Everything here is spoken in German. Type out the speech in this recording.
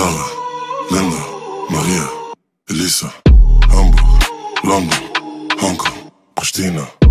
Lara, Linda, Maria, Elisa, Hamburg, London, Hongkong, Pristina.